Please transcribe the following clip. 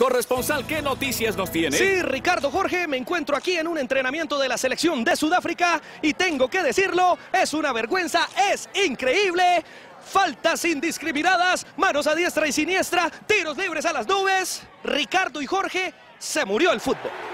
corresponsal, ¿qué noticias nos tiene? Sí, Ricardo Jorge, me encuentro aquí en un entrenamiento de la selección de Sudáfrica y tengo que decirlo, es una vergüenza, es increíble. Faltas indiscriminadas, manos a diestra y siniestra, tiros libres a las nubes. Ricardo y Jorge, se murió el fútbol.